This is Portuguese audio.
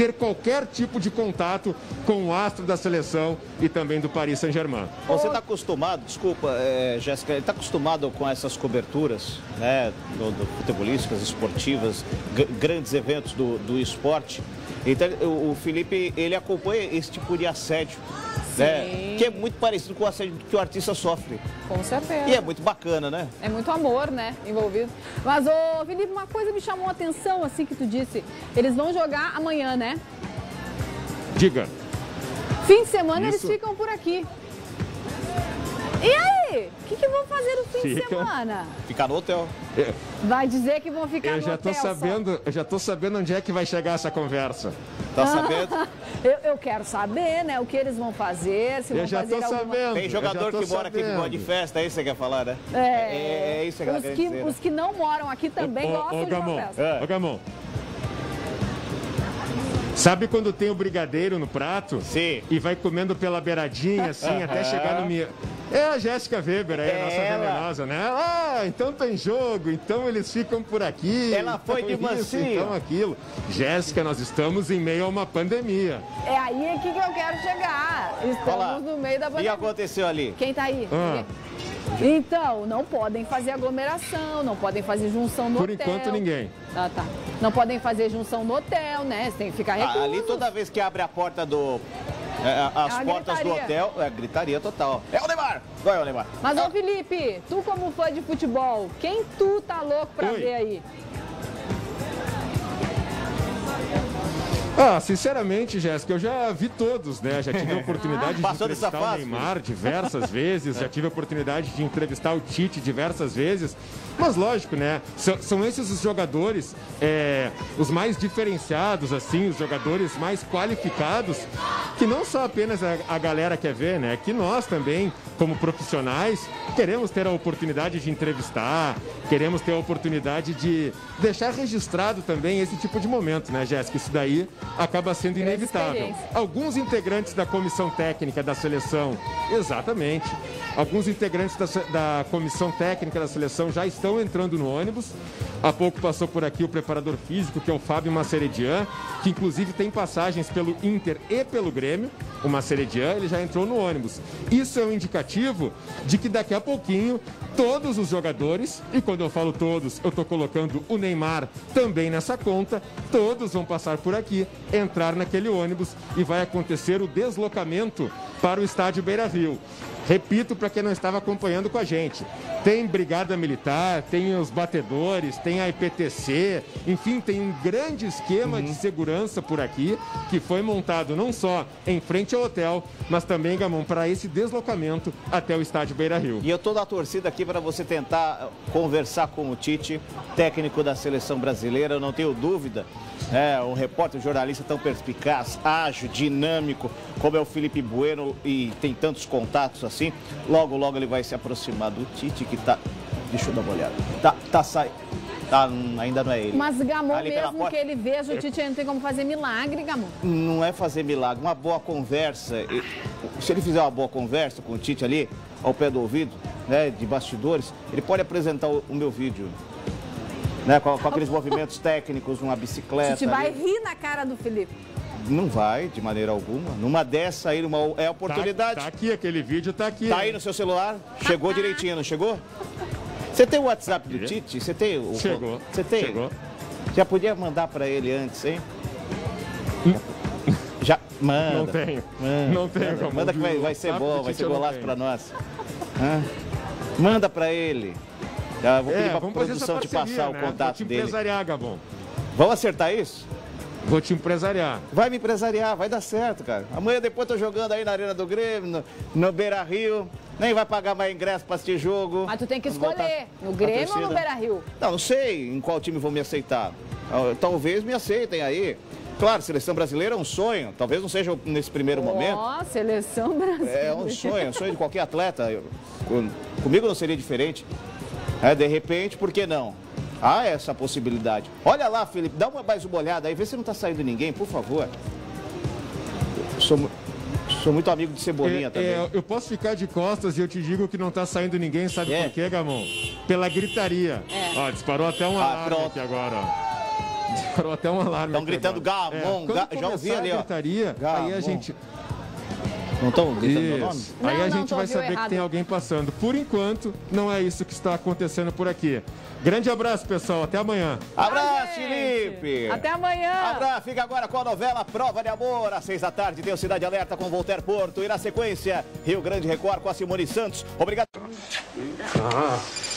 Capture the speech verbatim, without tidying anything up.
ter qualquer tipo de contato com o astro da seleção e também do Paris Saint-Germain. Você está acostumado, desculpa, é, Jéssica, está acostumado com essas coberturas, né, do, do futebolísticas, esportivas, grandes eventos do, do esporte. Então, o, o Felipe, ele acompanha esse tipo de assédio, né, que é muito parecido com o assédio que o artista sofre. Com certeza. E é muito bacana, né? É muito amor, né, envolvido. Mas, ô, Felipe, uma coisa me chamou a atenção, assim, que tu disse. Eles vão jogar amanhã, né? Diga. Fim de semana Isso. eles ficam por aqui. E aí? O que, que vão fazer no fim Fica. de semana? Ficar no hotel. É, Vai dizer que vão ficar eu no já tô hotel só. sabendo, eu já tô sabendo onde é que vai chegar essa conversa. Tá sabendo? Eu, eu quero saber, né, o que eles vão fazer, se Eu vão já fazer tô alguma... sabendo. Tem jogador eu já tô que mora aqui que sabendo. gosta de festa, é isso que você quer falar, né? É, é, é isso que ela os quer que, dizer. Né? os que não moram aqui também Ô, gostam ô, de uma Gamon, festa. É. ô, Gamon. Sabe quando tem o brigadeiro no prato? Sim. E vai comendo pela beiradinha, assim, até chegar no... Mi... É a Jéssica Weber aí, É a nossa ela. venenosa, né? Ah, então tem jogo, então eles ficam por aqui. Ela foi de então isso, mansinho. então aquilo. Jéssica, nós estamos em meio a uma pandemia. É aí aqui que eu quero chegar. Olha lá. Estamos no meio da O que pandemia. aconteceu ali? Quem tá aí? Ah. Ninguém? Então, não podem fazer aglomeração, não podem fazer junção no Por hotel. enquanto, ninguém. Ah, tá. Não podem fazer junção no hotel, né? Você tem que ficar recluso. Ah, ali toda vez que abre a porta do... é, as É uma portas do gritaria. hotel, é gritaria total. É o Neymar! Vai, o Neymar. Mas, ô Felipe, tu como fã de futebol, quem tu tá louco pra Oi. ver aí? Ah, sinceramente, Jéssica, eu já vi todos, né? Já tive a oportunidade de Passou dessa entrevistar o fase, Neymar diversas vezes, já tive a oportunidade de entrevistar o Tite diversas vezes. Mas lógico, né? São, são esses os jogadores, é, os mais diferenciados, assim, os jogadores mais qualificados, que não só apenas a, a galera quer ver, né? Que nós também, como profissionais, queremos ter a oportunidade de entrevistar, queremos ter a oportunidade de deixar registrado também esse tipo de momento, né, Jéssica? Isso daí acaba sendo Grande inevitável. experiência. Alguns integrantes da comissão técnica da seleção, exatamente, alguns integrantes da, da comissão técnica da seleção já estão entrando no ônibus. Há pouco passou por aqui o preparador físico, que é o Fábio Maceredian, que inclusive tem passagens pelo Inter e pelo Grêmio. O Maceredian, ele já entrou no ônibus. Isso é um indicativo de que daqui a pouquinho todos os jogadores, e quando eu falo todos, eu estou colocando o Neymar também nessa conta, todos vão passar por aqui, entrar naquele ônibus e vai acontecer o deslocamento para o estádio Beira-Rio. Repito para quem não estava acompanhando com a gente, tem Brigada Militar, tem os batedores, tem a I P T C, enfim, tem um grande esquema Uhum. de segurança por aqui, que foi montado não só em frente ao hotel, mas também, Gamon, para esse deslocamento até o estádio Beira-Rio. E eu tô da torcida aqui para você tentar conversar com o Tite, técnico da seleção brasileira, eu não tenho dúvida. É, um repórter, um jornalista tão perspicaz, ágil, dinâmico, como é o Felipe Bueno e tem tantos contatos assim. Logo, logo ele vai se aproximar do Tite, que tá... Deixa eu dar uma olhada. Tá, tá saindo. Tá, ainda não é ele. Mas Gamon, Ali pela mesmo porta. que ele veja, o Tite não tem como fazer milagre, Gamon. Não é fazer milagre, uma boa conversa. E, se ele fizer uma boa conversa com o Tite ali, ao pé do ouvido, né, de bastidores, ele pode apresentar o, o meu vídeo. Né, com, com aqueles movimentos técnicos, uma bicicleta. Tite vai ali. rir na cara do Felipe. Não vai, de maneira alguma. Numa dessa aí, numa, é a Tá, oportunidade. tá aqui, aquele vídeo tá aqui. Tá aí no seu celular? Chegou direitinho, não chegou? Você tem o WhatsApp do Tite? Você tem o... Chegou. Você tem? Chegou. Já podia mandar pra ele antes, hein? Já, manda. Não tenho. Manda, Não tenho, Manda, Gamon. manda que vai, vai O ser WhatsApp bom, do vai Tite ser eu não golaço tenho. pra nós. Hã? Manda pra ele. Já vou pedir É, pra vamos fazer essa produção te parceria, passar né? o Vou contato te dele. empresariar, Gabon. Vamos acertar isso? Vou te empresariar. Vai me empresariar, vai dar certo, cara. Amanhã depois tô jogando aí na Arena do Grêmio, no, no Beira Rio. Nem vai pagar mais ingresso pra assistir jogo. Mas tu tem que Vamos voltar escolher, no à Grêmio ou no torcida. Beira-Rio? Não, não sei em qual time vão me aceitar. Ah, Talvez me aceitem aí. Claro, seleção brasileira é um sonho. Talvez não seja nesse primeiro momento. Ó, seleção brasileira. É um sonho, um sonho de qualquer atleta. Eu- com- comigo não seria diferente. É, de repente, por que não? Há essa possibilidade. Olha lá, Felipe, dá uma, mais uma olhada aí, vê se não tá saindo ninguém, por favor. Sou, mu- sou muito amigo de Cebolinha É, também. é, eu posso ficar de costas e eu te digo que não tá saindo ninguém, sabe É. por quê, Gamon? Pela gritaria. É. Ó, disparou até um Ah, alarme pronto. aqui agora, ó. Disparou até um alarme. Estão gritando Gamon, é, ga... já ouvi ali, ó. Gritaria, aí a gente... Não estão gritando meu nome? Isso. Aí Não, a não, gente tu vai ouviu saber errado. que tem alguém passando. Por enquanto, não é isso que está acontecendo por aqui. Grande abraço, pessoal. Até amanhã. Abraço, Gente. Felipe. Até amanhã. Abraço, fica agora com a novela Prova de Amor. Às seis da tarde tem o Cidade Alerta com Voltaire Porto. E na sequência, Rio Grande Record com a Simone Santos. Obrigado. Ah.